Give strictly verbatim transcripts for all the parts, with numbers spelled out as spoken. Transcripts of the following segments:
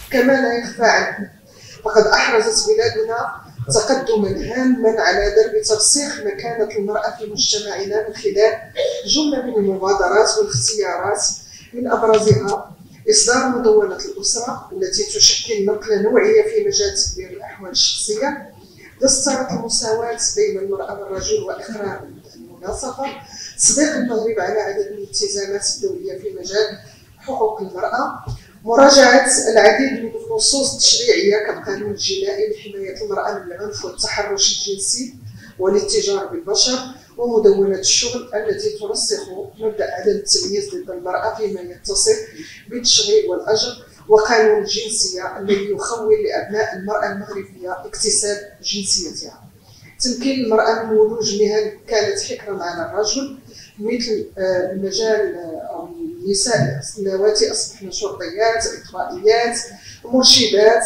كما لا يخفى عنه فقد أحرزت بلادنا تقدما هاما على درب ترسيخ مكانة المرأة في مجتمعنا من خلال جملة من المبادرات والاختيارات، من أبرزها إصدار مدونة الأسرة التي تشكل نقلة نوعية في مجال تدبير الأحوال الشخصية، دسترت المساواة بين المرأة والرجل وإقرار المناصفة، تصديق المغرب على عدد من الالتزامات الدولية في مجال حقوق المرأة، مراجعة العديد من النصوص التشريعية كالقانون الجنائي لحماية المرأة من العنف والتحرش الجنسي والاتجار بالبشر، ومدونة الشغل التي ترسخ مبدأ عدم التمييز ضد المرأة فيما يتصل بالتشغيل والأجر، وقانون الجنسية الذي يخول لأبناء المرأة المغربية اكتساب جنسيتها. تمكين المرأة من ولوج مهن كانت حكرا على الرجل مثل المجال أو النساء اللواتي أصبحن شرطيات، إطفائيات، مرشدات،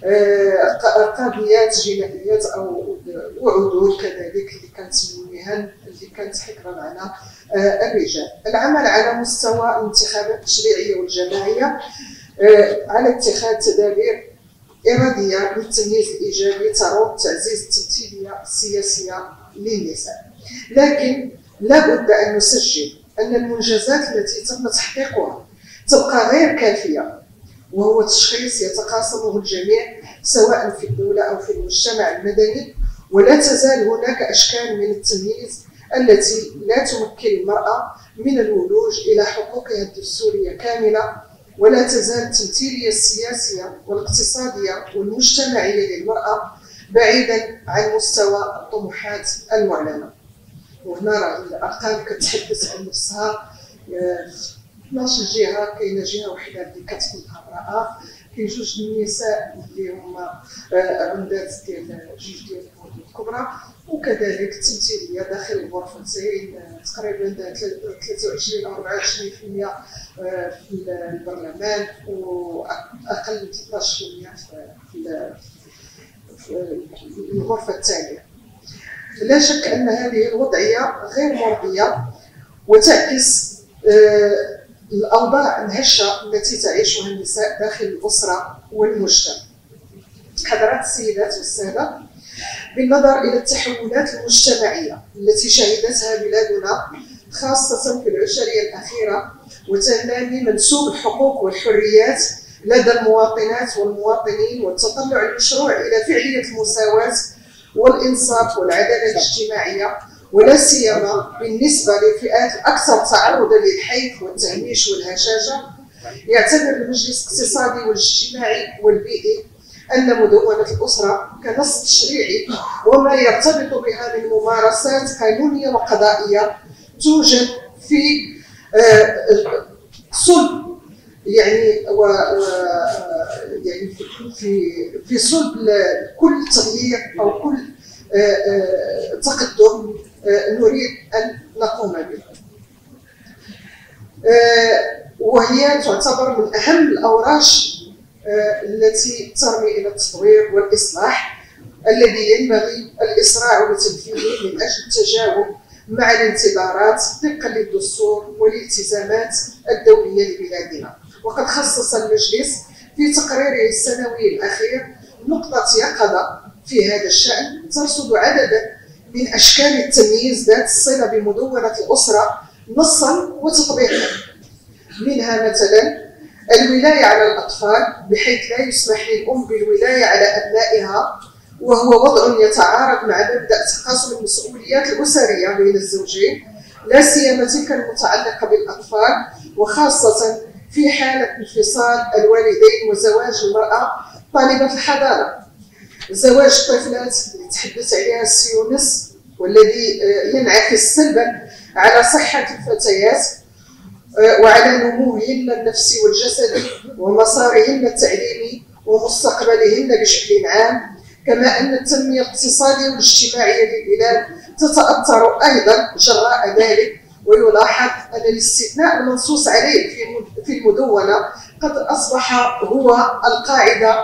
قاضيات جنائيات أو وعدول كذلك اللي كانت من المهن اللي كانت حكرا على الرجال. العمل على مستوى الانتخابات التشريعية والجماعية على اتخاذ تدابير إرادية للتمييز الإيجابي تروم تعزيز التمثيلية السياسية للنساء. لكن لا بد أن نسجل أن المنجزات التي تم تحقيقها تبقى غير كافية، وهو تشخيص يتقاسمه الجميع سواء في الدولة أو في المجتمع المدني، ولا تزال هناك أشكال من التمييز التي لا تمكن المرأة من الولوج إلى حقوقها الدستورية كاملة، ولا تزال التمثيلية السياسية والاقتصادية والمجتمعية للمرأة بعيدا عن مستوى الطموحات المعلنة. وهنا راه الأرقام كتحدث عن نفسها. اثناش جهة، كاينة جهة وحدة اللي كتكونها امرأة، كاين جوج النساء اللي هما عمدات ديال جوج ديال الوحدات الكبرى، وكذلك التمثيلية داخل الغرفتين تقريبا ثلاثة وعشرين أو أربعة وعشرين بالمئة في البرلمان وأقل من اثناش بالمئة في الغرفة الثانية. لا شك أن هذه الوضعية غير مرضية وتعكس الأوضاع الهشة التي تعيشها النساء داخل الأسرة والمجتمع. حضرات السيدات والسادة، بالنظر إلى التحولات المجتمعية التي شهدتها بلادنا خاصة في العشرية الأخيرة وتنامي منسوب الحقوق والحريات لدى المواطنات والمواطنين والتطلع المشروع إلى فعلية المساواة والإنصاف والعدالة الاجتماعية، ولا سيما بالنسبة للفئات الأكثر تعرضا للحيف والتهميش والهشاشة، يعتبر المجلس الاقتصادي والاجتماعي والبيئي أن مدونة الأسرة كنص تشريعي وما يرتبط بها من ممارسات قانونية وقضائية توجد في صلب يعني و يعني في في صلب كل تغيير أو كل تقدم نريد أن نقوم به، وهي تعتبر من أهم الأوراش التي ترمي إلى التطوير والإصلاح الذي ينبغي الإسراع بتنفيذه من أجل التجاوب مع الانتظارات طبقا للدستور والالتزامات الدولية لبلادنا. وقد خصص المجلس في تقريره السنوي الأخير نقطة يقظة في هذا الشأن ترصد عددا من أشكال التمييز ذات الصلة بمدونة الأسرة نصا وتطبيقا، منها مثلا الولاية على الأطفال بحيث لا يسمح للأم بالولاية على أبنائها، وهو وضع يتعارض مع مبدأ تقاسم المسؤوليات الأسرية بين الزوجين، لا سيما تلك المتعلقة بالأطفال، وخاصة في حالة انفصال الوالدين وزواج المرأة طالبة الحضانة. زواج الطفلات اللي تحدث عليها السيونس والذي ينعكس سلبا على صحة الفتيات وعلى نموهن النفسي والجسدي ومسارهن التعليمي ومستقبلهن بشكل عام، كما أن التنمية الاقتصادية والاجتماعية للبلاد تتأثر أيضا جراء ذلك. ويلاحظ أن الاستثناء المنصوص عليه في المدونة قد أصبح هو القاعدة.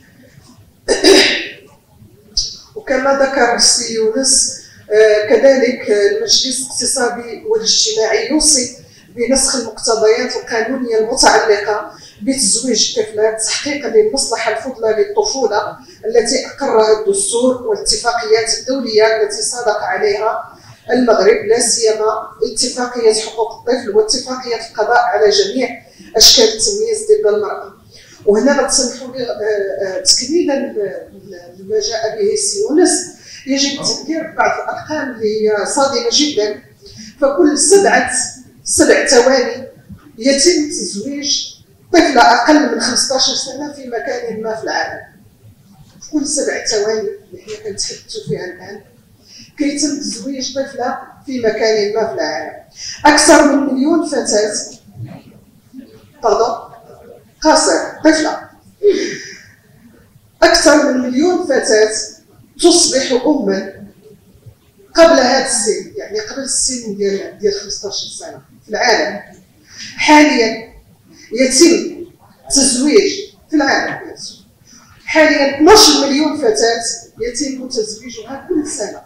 وكما ذكر السي يونس كذلك المجلس الاقتصادي والاجتماعي يوصي بنسخ المقتضيات القانونية المتعلقة بتزويج الطفلات تحقيقا للمصلحه الفضلى للطفوله التي اقرها الدستور والاتفاقيات الدوليه التي صادق عليها المغرب، لا سيما اتفاقيه حقوق الطفل واتفاقيه القضاء على جميع اشكال التمييز ضد المراه. وهنا تسمحوا لي تكميلا لما جاء به السي يونس، يجب تذكير بعض الارقام اللي هي صادمه جدا. فكل سبعه سبع ثواني يتم تزويج طفله اقل من خمسة عشر سنه في مكان ما في العالم. في كل سبع ثواني اللي حنا كنتحدثوا فيها الان كيتم تزويج طفله في مكان ما في العالم. اكثر من مليون فتاه باردون قاصر طفله اكثر من مليون فتاه تصبح اما قبل هذا السن، يعني قبل السن ديال ديال خمسة عشر سنه في العالم. حاليا يتم تزويج في العالم حاليا اثناش مليون فتاه يتم تزويجها كل سنه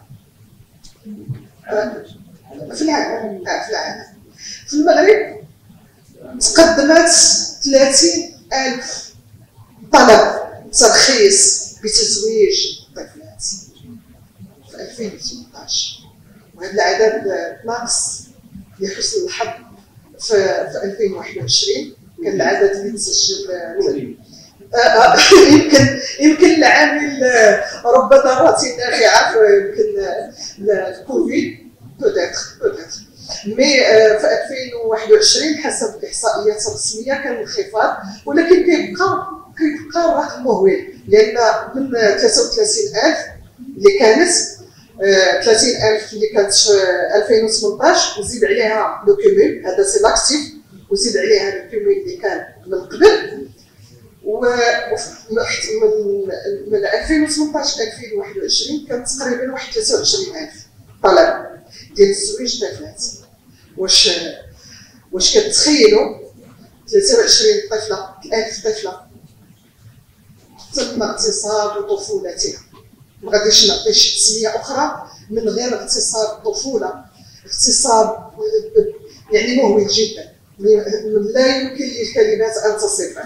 في العالم. في العالم في المغرب تقدمت ثلاثين ألف طلب ترخيص بتزويج الطفلات في ألفين وثمنطاش، وهذا العدد ناقص لحسن الحظ في في ألفين وواحد وعشرين كان العدد اللي تسجل يمكن يمكن العامل رب ضارة نافعة يمكن الكوفيد بوتيتر بوتيتر مي في ألفين وواحد وعشرين حسب الاحصائيات الرسميه كان انخفاض، ولكن كيبقى كيبقى الرقم مهول، لان من ثلاثة وثلاثين ألف اللي كانت ثلاثين ألف اللي كانت في ألفين وثمنطاش وزيد عليها لو كومول، هذا سي لاكتيف، وزيد عليها لو كومول اللي كان من قبل. ومن من ألفين وثمنطاش ألفين وواحد وعشرين كان تقريبا واحد ثلاثة وعشرين ألف طلب ديال تزويج الطفلات. واش واش كتخيلوا ثلاثة وعشرين طفله ألف طفله تم اغتصاب طفولتها؟ ما غاديش نعطي شي تسميه اخرى من غير اغتصاب الطفوله، اغتصاب يعني مهول جدا لا يمكن للكلمات ان تصفه.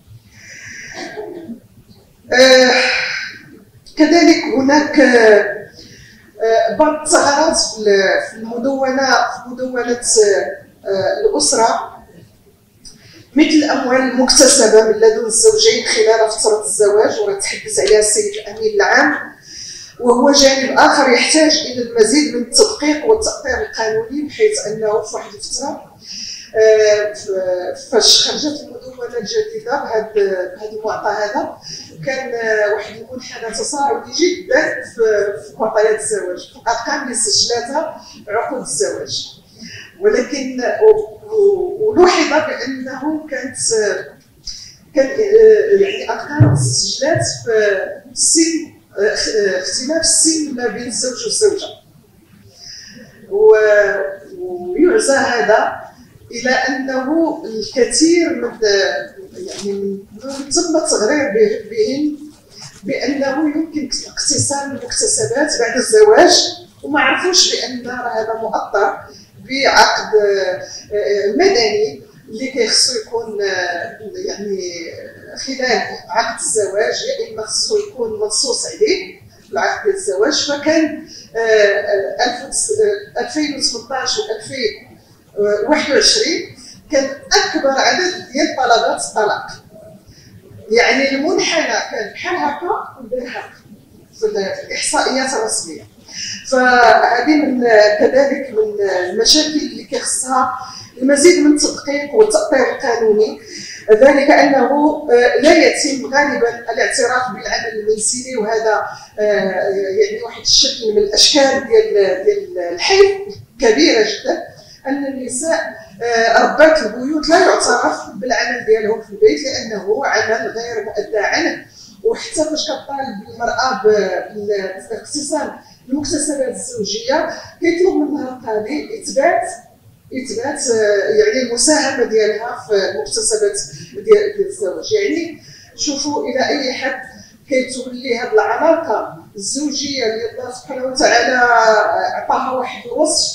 آه كذلك هناك آه بعض الثغرات في المدونه في مدونه آه الاسره، مثل الاموال المكتسبه من لدن الزوجين خلال فتره الزواج، ورتحدث عليها السيد الامين العام، وهو جانب اخر يحتاج الى المزيد من التدقيق والتاطير القانوني، بحيث انه في واحد الفتره فاش خرجت المدونه الجديده بهذا بهذا المعطى هذا كان واحد المنحنى تصاعدي جدا في معطيات الزواج، في الارقام اللي سجلتها عقود الزواج. ولكن ولوحظ بانه كانت كان يعني ارقام تسجلات في السن اختلاف السن ما بين الزوج والزوجه، ويعزى هذا الى انه الكثير من يعني من تم التغرير بهم بانه يمكن اقتسام المكتسبات بعد الزواج، وما عرفوش بان هذا مؤطر بعقد مدني اللي كيخصو يكون يعني خلال عقد الزواج، يا اما خصو يكون منصوص عليه في العقد ديال الزواج. فكان ألفين وثمنطاش و ألفين وواحد وعشرين كان اكبر عدد ديال طلبات الطلاق، يعني المنحنى كان بحال هكا ودار هكا في الاحصائيات الرسميه. فهذه من كذلك من المشاكل اللي كيخصها المزيد من التدقيق والتأطير القانوني، ذلك انه لا يتم غالبا الاعتراف بالعمل المنزلي، وهذا يعني واحد الشكل من الاشكال ديال ديال الحيف كبيره جدا، ان النساء ربات البيوت لا يعترف بالعمل ديالهم في البيت لانه عمل غير مؤدى عنه. وحتى فاش كطالب المراه بالاقتسام المكتسبات الزوجيه كيطلب منها القاضي اثبات اثبات يعني المساهمه ديالها في المكتسبات ديال الزواج. يعني شوفوا الى اي حد كيتولي هذه العلاقه الزوجيه اللي الله سبحانه وتعالى عطاها واحد الوصف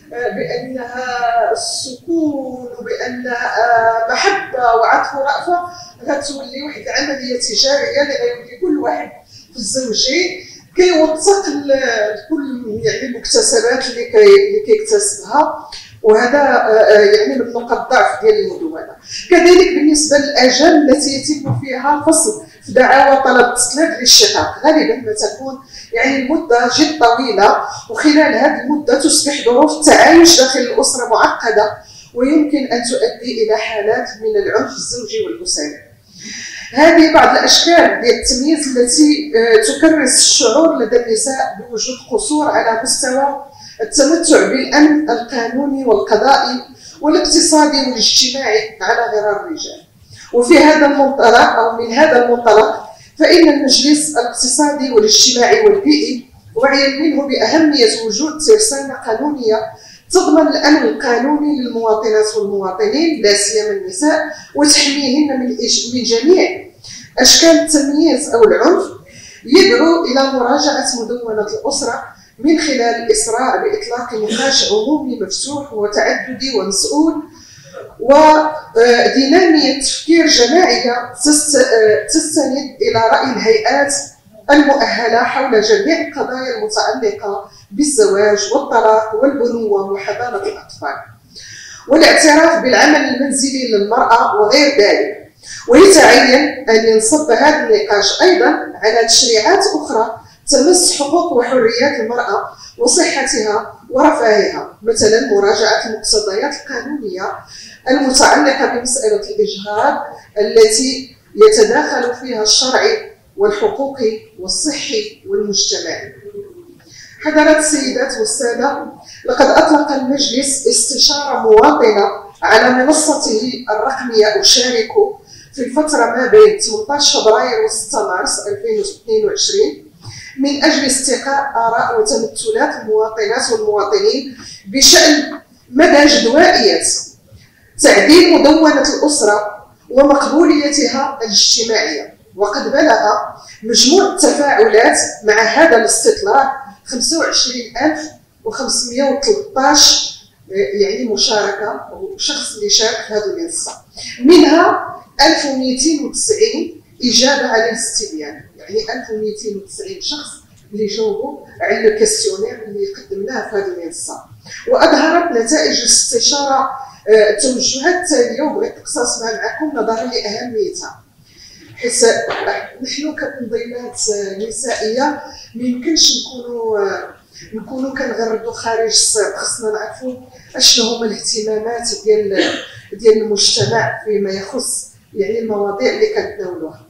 بانها السكون وبانها محبه وعطف ورأفه، غتولي واحد العمليه تجاريه اللي غيولي كل واحد في الزوجين كيوثق كل يعني المكتسبات اللي كي اللي كيكتسبها، وهذا يعني من نقاط الضعف ديال المدونه. كذلك بالنسبه للاجال التي يتم فيها الفصل في دعاوى طلب التطليق للشقاق، غالبا ما تكون يعني المده جد طويله، وخلال هذه المده تصبح ظروف التعايش داخل الاسره معقده ويمكن ان تؤدي الى حالات من العنف الزوجي والاسري. هذه بعض الاشكال ديال التمييز التي تكرس الشعور لدى النساء بوجود قصور على مستوى التمتع بالامن القانوني والقضائي والاقتصادي والاجتماعي على غرار الرجال. وفي هذا المنطلق او من هذا المنطلق فان المجلس الاقتصادي والاجتماعي والبيئي وعيا منه باهميه وجود ترسانه قانونيه تضمن الامن القانوني للمواطنات والمواطنين لا سيما النساء وتحميهن من من جميع اشكال التمييز او العنف، يدعو الى مراجعه مدونه الاسره من خلال الاسراع باطلاق نقاش عمومي مفتوح وتعددي ومسؤول وديناميه تفكير جماعيه تستند الى راي الهيئات المؤهله حول جميع القضايا المتعلقه بالزواج والطلاق والبنوه وحضانه الاطفال، والاعتراف بالعمل المنزلي للمراه وغير ذلك. ويتعين ان ينصب هذا النقاش ايضا على تشريعات اخرى تمس حقوق وحريات المراه وصحتها ورفاهها، مثلا مراجعه المقتضيات القانونيه المتعلقه بمساله الاجهاض التي يتداخل فيها الشرعي والحقوقي والصحي والمجتمعي. حضرات السيدات والسادة، لقد أطلق المجلس استشارة مواطنة على منصته الرقمية أشارك في الفترة ما بين ثمانية عشر فبراير و ستة مارس ألفين واثنين وعشرين من أجل استقاء آراء وتمثلات المواطنات والمواطنين بشأن مدى جدوائية تعديل مدونة الأسرة ومقبوليتها الاجتماعية. وقد بلغ مجموع التفاعلات مع هذا الاستطلاع خمسة وعشرين ألف وخمسمائة وثلاثة عشر يعني مشاركة أو شخص اللي شارك في هذه المنصة، منها ألف ومئتين وتسعين إجابة على الاستبيان، يعني ألف ومئتين وتسعين شخص اللي جاوبوا على الكاستيونير اللي قدمناه في هذه المنصة. وأظهرت نتائج الاستشارة التوجهات التالية وبغيت نقتصرها معكم نظرا لأهميتها، حيت نحن كمنظمات نسائيه ما يمكنش نكونوا نكونوا كنغردوا خارج الصيد، خصنا نعرفوا اشنو هما الاهتمامات ديال ديال المجتمع فيما يخص يعني المواضيع اللي كنتناولوها.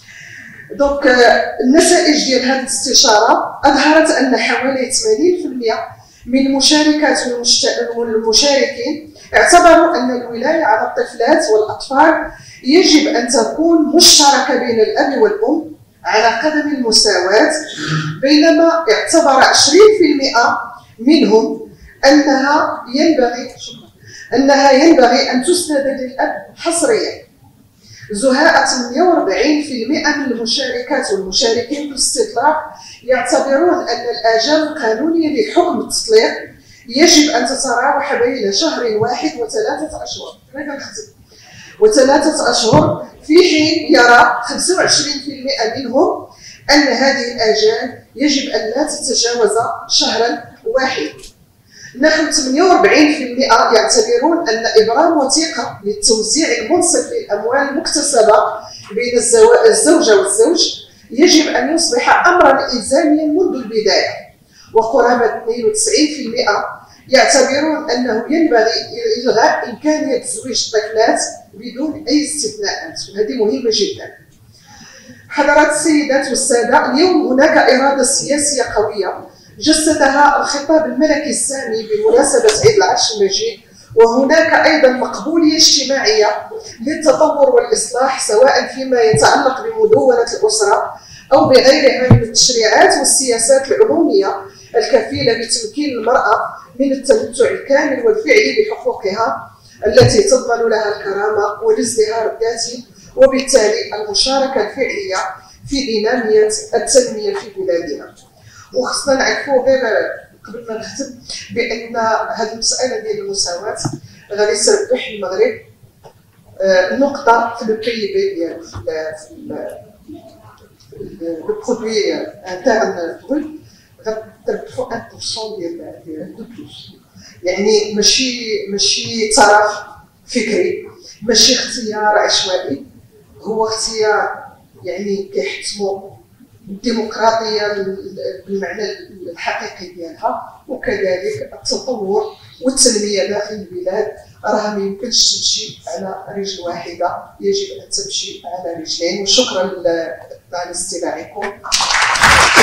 دونك النتائج ديال هذه الاستشاره اظهرت ان حوالي ثمانين بالمئة من المشاركات والمشاركين اعتبروا ان الولايه على الطفلات والاطفال يجب أن تكون مشتركة بين الأب والأم على قدم المساواة، بينما اعتبر عشرين بالمئة منهم أنها ينبغي أنها ينبغي أن تسند للأب حصريا. زهاء ثمانية وأربعين بالمئة من المشاركات والمشاركين في الاستطلاع يعتبرون أن الآجال القانونية لحكم التطليق يجب أن تتراوح بين شهر واحد وثلاثة أشهر وثلاثة أشهر، في حين يرى خمسة وعشرين بالمئة منهم أن هذه الآجال يجب أن لا تتجاوز شهرا واحد. نحو ثمانية وأربعين بالمئة يعتبرون أن إبرام وثيقة للتوزيع المنصف للأموال المكتسبة بين الزوجة والزوج يجب أن يصبح أمرا إلزاميا منذ البداية. وقرابة اثنين وتسعين بالمئة يعتبرون أنه ينبغي إلغاء إمكانية تزويج الطفلات بدون أي استثناءات، وهذه مهمة جدا. حضرات السيدات والسادة، اليوم هناك إرادة سياسية قوية جسدها الخطاب الملكي السامي بمناسبة عيد العرش المجيد، وهناك أيضا مقبولية اجتماعية للتطور والإصلاح سواء فيما يتعلق بمدونة الأسرة أو بغيرها من التشريعات والسياسات العمومية الكفيلة بتمكين المرأة من التمتع الكامل والفعلي بحقوقها التي تضمن لها الكرامة والازدهار الذاتي، وبالتالي المشاركة الفعلية في دينامية التنمية في بلادنا. وخصنا نعرفوا غير قبل ما نختم بان هذه المساله ديال المساواه غادي تربح المغرب نقطه في البي بي ديالو في لو برودوي انترن بروت غتربحوا واحد بالمئة ديال دو بلوس. يعني ماشي ماشي طرف فكري، ماشي اختيار عشوائي، هو اختيار يعني كيحتموا الديمقراطيه بالمعنى الحقيقي ديالها، وكذلك التطور والتنميه داخل البلاد راه ما يمكنش تمشي على رجل واحده، يجب ان تمشي على رجلين. وشكرا على استماعكم.